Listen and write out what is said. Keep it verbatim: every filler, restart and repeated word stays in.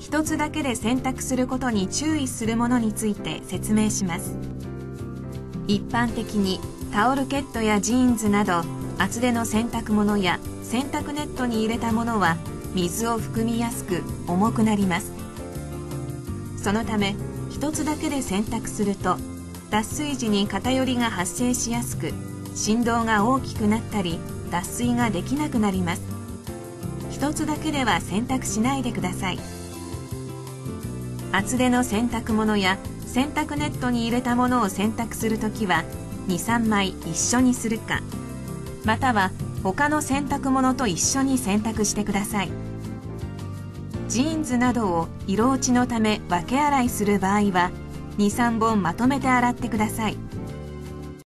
一つだけで洗濯することに注意するものについて説明します。一般的にタオルケットやジーンズなど厚手の洗濯物や洗濯ネットに入れたものは水を含みやすく重くなります。そのため一つだけで洗濯すると脱水時に偏りが発生しやすく、振動が大きくなったり脱水ができなくなります。一つだけでは洗濯しないでください。厚手の洗濯物や洗濯ネットに入れたものを洗濯するときはに、さんまい一緒にするか、または他の洗濯物と一緒に洗濯してください。ジーンズなどを色落ちのため分け洗いする場合はに、さんぼんまとめて洗ってください。